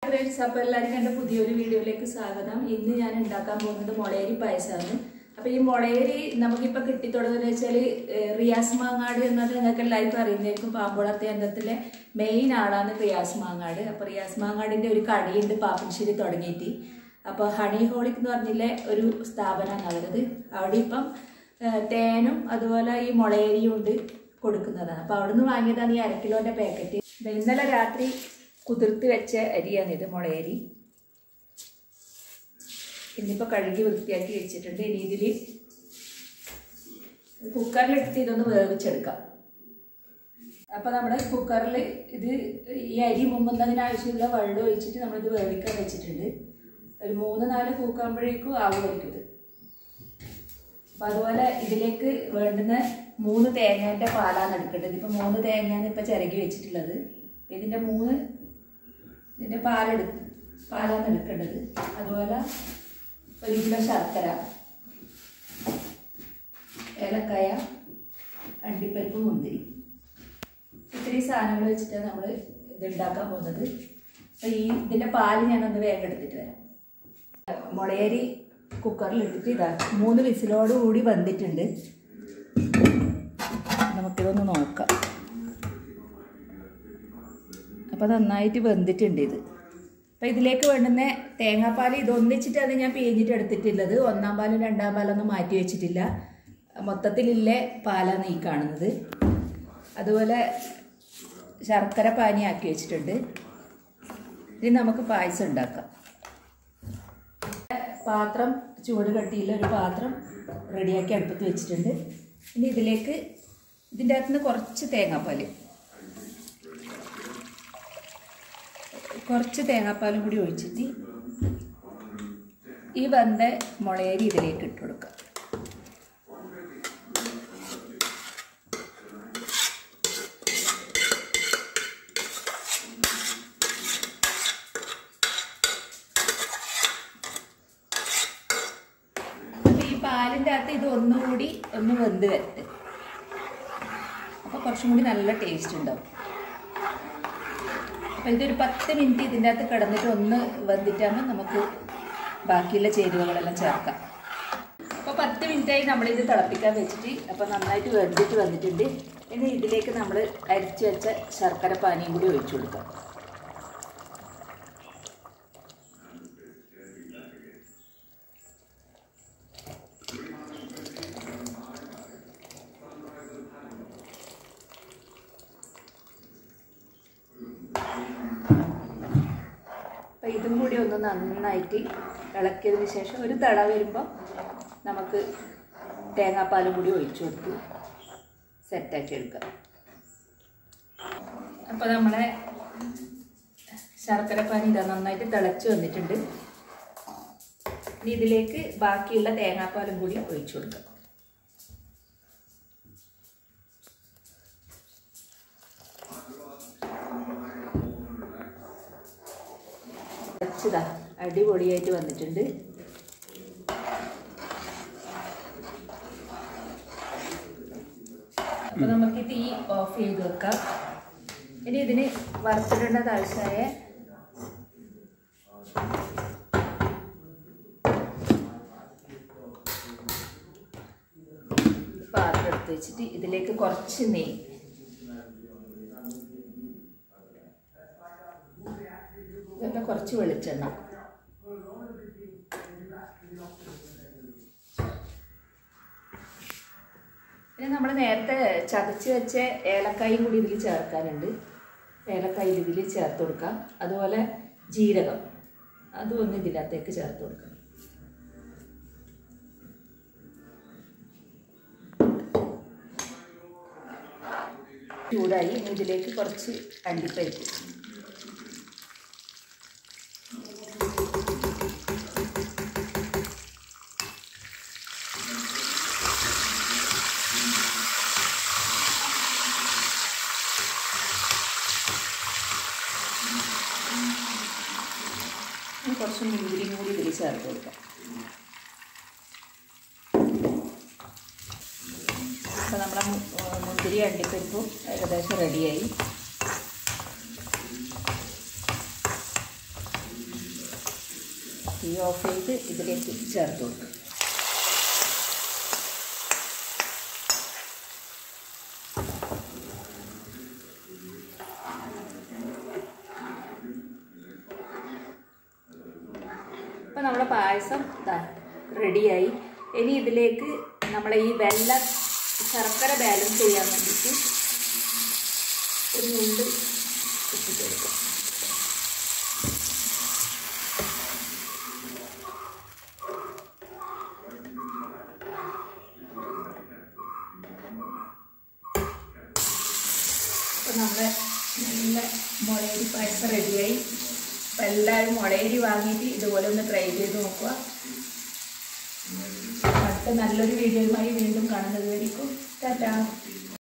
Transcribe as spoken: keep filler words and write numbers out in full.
Friends, അപ്പോൾ എല്ലാവർക്കും എൻ്റെ പുതിയൊരു വീഡിയോയിലേക്ക് സ്വാഗതം. ഇന്ന് ഞാൻ ഉണ്ടാക്കാൻ പോകുന്നത് മുളയരി പായസമാണ്. അപ്പോൾ ഈ മുളയരി നമുക്കിപ്പോൾ കിട്ടിത്തുടങ്ങുന്നത് വെച്ചാൽ റിയാസ് മാങ്ങാട് എന്നത് നിങ്ങൾക്ക് എല്ലാവർക്കും അറിയുന്നതായിരിക്കും. പാമ്പോളത്തെ അംഗത്തിലെ മെയിൻ ആളാണ് റിയാസ് മാങ്ങാട്. അപ്പോൾ റിയാസ് മാങ്ങാടിൻ്റെ ഒരു കടയുണ്ട് പാപ്പനശ്ശേരി തുടങ്ങിയിട്ട്. അപ്പോൾ ഹണി ഹോളിക് എന്ന് പറഞ്ഞില്ലേ ഒരു സ്ഥാപനമാണ് അവരത്. അവിടെ ഇപ്പം തേനും അതുപോലെ ഈ മുളയരിയും ഉണ്ട് കൊടുക്കുന്നതാണ്. അപ്പോൾ അവിടെ നിന്ന് വാങ്ങിയതാണ് ഈ അര കിലോൻ്റെ പാക്കറ്റ്. ഇന്നലെ രാത്രി കുതിർത്ത് വെച്ച അരിയാണിത്, മുളയരി. ഇന്നിപ്പോൾ കഴുകി വൃത്തിയാക്കി വെച്ചിട്ടുണ്ട്. ഇനി ഇതിൽ കുക്കറിലിട്ട് ഇതൊന്ന് വേവിച്ചെടുക്കാം. അപ്പോൾ നമ്മൾ കുക്കറിൽ ഇത് ഈ അരി മുമ്പുന്നതിനാവശ്യമുള്ള വെള്ളം ഒഴിച്ചിട്ട് നമ്മളിത് വേവിക്കാൻ വെച്ചിട്ടുണ്ട്. ഒരു മൂന്ന് നാല് കൂക്കാകുമ്പോഴേക്കും ആവുമായിരിക്കും ഇത്. അപ്പം അതുപോലെ ഇതിലേക്ക് വേണ്ടുന്ന മൂന്ന് തേങ്ങേൻ്റെ പാലാണ് എടുക്കേണ്ടത്. ഇപ്പം മൂന്ന് തേങ്ങയാണ് ഇപ്പം ചിരകി വെച്ചിട്ടുള്ളത്. ഇതിൻ്റെ മൂന്ന് ഇതിൻ്റെ പാലെടുത്ത് പാലാണ് എടുക്കേണ്ടത്. അതുപോലെ ഒരു കിലോ ശർക്കര, ഏലക്കായ, അണ്ടിപ്പരിപ്പ്, മുന്തിരി, ഇത്രയും സാധനങ്ങൾ വെച്ചിട്ടാണ് നമ്മൾ ഇത് ഉണ്ടാക്കാൻ പോകുന്നത്. അപ്പോൾ ഈ ഇതിൻ്റെ പാല് ഞാനൊന്ന് വേഗം എടുത്തിട്ട് വരാം. മുളയരി കുക്കറിലിട്ടിട്ട് ഇതാ മൂന്ന് വിസിലോട് കൂടി വന്നിട്ടുണ്ട്. നമുക്കിതൊന്ന് നോക്കാം. അപ്പോൾ നന്നായിട്ട് വെന്തിട്ടുണ്ട് ഇത്. അപ്പോൾ ഇതിലേക്ക് വേണ്ടുന്ന തേങ്ങാപ്പാൽ ഇതൊന്നിച്ചിട്ടാണ് ഞാൻ പിഴിഞ്ഞിട്ട് എടുത്തിട്ടുള്ളത്. ഒന്നാം പാലും രണ്ടാം പാലൊന്നും മാറ്റി വെച്ചിട്ടില്ല. മൊത്തത്തിലില്ലേ പാലാണ് ഈ കാണുന്നത്. അതുപോലെ ശർക്കര പാനിയാക്കി വെച്ചിട്ടുണ്ട്. ഇനി നമുക്ക് പായസം ഉണ്ടാക്കാം. പാത്രം ചൂട് കട്ടിയുള്ള ഒരു പാത്രം റെഡിയാക്കി അടുപ്പത്ത് വെച്ചിട്ടുണ്ട്. ഇനി ഇതിലേക്ക് ഇതിൻ്റെ അകത്തുനിന്ന് കുറച്ച് തേങ്ങാപ്പാൽ കുറച്ച് തേങ്ങാപ്പാലും കൂടി ഒഴിച്ചിട്ട് ഈ വെന്ത മുളയരി ഇതിലേക്ക് ഇട്ട് കൊടുക്കുക. പാലിൻ്റെ അകത്ത് ഇത് ഒന്നുകൂടി ഒന്ന് വെന്ത് വരട്ടെ. അപ്പോൾ കുറച്ചും കൂടി നല്ല ടേസ്റ്റ് ഉണ്ടാവും. അപ്പോൾ ഇതൊരു പത്ത് മിനിറ്റ് ഇതിൻ്റെ അകത്ത് കിടന്നിട്ട് ഒന്ന് വെന്തിട്ടാകുമ്പോൾ നമുക്ക് ബാക്കിയുള്ള ചേരുവകളെല്ലാം ചേർക്കാം. അപ്പോൾ പത്ത് മിനിറ്റായി നമ്മളിത് തിളപ്പിക്കാൻ വെച്ചിട്ട് അപ്പോൾ നന്നായിട്ട് വെന്തിട്ട് വന്നിട്ടുണ്ട്. ഇനി ഇതിലേക്ക് നമ്മൾ അരിച്ച് വെച്ച ശർക്കര പാനിയും കൂടി ഒഴിച്ചു കൊടുക്കാം. അപ്പോൾ ഇതും കൂടി ഒന്ന് നന്നായിട്ട് ഇളക്കിയതിന് ശേഷം ഒരു തിള വരുമ്പോൾ നമുക്ക് തേങ്ങാപ്പാലും കൂടി ഒഴിച്ചു കൊടുത്ത് സെറ്റാക്കി എടുക്കാം. അപ്പോൾ നമ്മളെ ശർക്കരപ്പാനി ഇതാ നന്നായിട്ട് തിളച്ച് വന്നിട്ടുണ്ട്. ഇനി ഇതിലേക്ക് ബാക്കിയുള്ള തേങ്ങാപ്പാലും കൂടി ഒഴിച്ചു കൊടുക്കാം. ഇതാ അടിപൊളിയായിട്ട് വന്നിട്ടുണ്ട്. അപ്പോൾ നമുക്ക് തീ ഓഫ് ചെയ്ത് വെക്കാം. ഇനി ഇതിന് വറുത്തിടേണ്ടത് ആവശ്യമായ പാത്രം എടുത്ത് വെച്ചിട്ട് ഇതിലേക്ക് കുറച്ച് നെയ്യ്, പിന്നെ കുറച്ച് വെളിച്ചെണ്ണ, പിന്നെ നമ്മൾ നേരത്തെ ചതച്ച് വെച്ച ഏലക്കായും കൂടി ഇതിൽ ചേർക്കാനുണ്ട്. ഏലക്കായ ഇതിൽ ചേർത്ത് കൊടുക്കാം. അതുപോലെ ജീരകം അതും ഒന്ന് ഇതിനകത്തേക്ക് ചേർത്ത് കൊടുക്കാം. ചൂടായി. ഇതിലേക്ക് കുറച്ച് അണ്ടിപ്പരിപ്പ്, കുറച്ച് മുന്തിരിയും കൂടി ഇതിൽ ചേർത്ത് കൊടുക്കാം. അപ്പോൾ നമ്മളെ മുന്തിരി അണ്ടിപ്പരിപ്പും ഏകദേശം റെഡിയായി. തീ ഓഫ് ചെയ്ത് ഇതിലേക്ക് ചേർത്ത് കൊടുക്കും. അപ്പം നമ്മുടെ പായസം ഇതാ റെഡിയായി. ഇനി ഇതിലേക്ക് നമ്മളെ ഈ വെള്ള ശർക്കര ബാലൻസ് ചെയ്യാൻ വേണ്ടിയിട്ട് ഒരു നുള്ളി ഇട്ടിട്ട് കൊടുക്കാം. അപ്പോൾ നമ്മുടെ നല്ല മുളയരി പായസം റെഡിയായി. അപ്പോൾ എല്ലാവരും മുളയരി വാങ്ങിയിട്ട് ഇതുപോലെ ഒന്ന് ട്രൈ ചെയ്ത് നോക്കുക. അടുത്ത നല്ലൊരു വീഡിയോയുമായി വീണ്ടും കാണുന്നത് വരെയും ടാറ്റാ.